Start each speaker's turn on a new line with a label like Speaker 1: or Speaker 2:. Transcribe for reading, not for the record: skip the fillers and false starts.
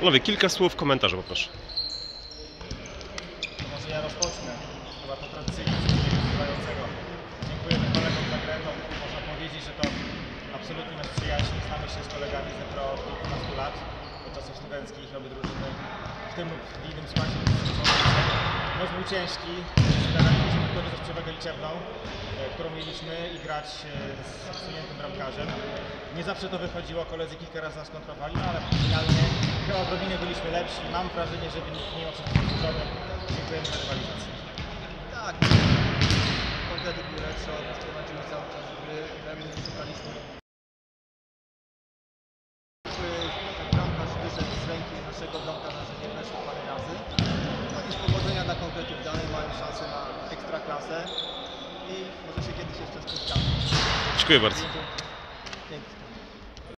Speaker 1: Panowie, kilka słów komentarza poproszę.
Speaker 2: Może ja rozpocznę, chyba to tradycyjnie przybywającego. Dziękujemy kolegom za grę. Można powiedzieć, że to absolutnie nasz przyjaźń. Znamy się z kolegami z Dnepro od kilkunastu lat, od czasów studenckich, obie drużyny w tym lub w innym składzie. Mecz był ciężki, staraliśmy wykorzystać przewagę liczebną, którą mieliśmy i grać z usuniętym bramkarzem. Nie zawsze to wychodziło, koledzy kilka razy nas kontrowali, no ale finalnie chyba odrobinę byliśmy lepsi. Mam wrażenie, że wynik mimo wszystko zburzony. Dziękujemy za rywalizację.
Speaker 3: Tak, konkrety były lepsze, prowadziły cały czas gry, gramy nie szukaliśmy. Ten bramkarz wyszedł z ręki naszego bramkarza, że nie weszło parę razy. No i z powodzenia dla konkretów dalej mają szansę na ekstraklasę i może się kiedyś jeszcze spotkamy.
Speaker 1: Dziękuję bardzo.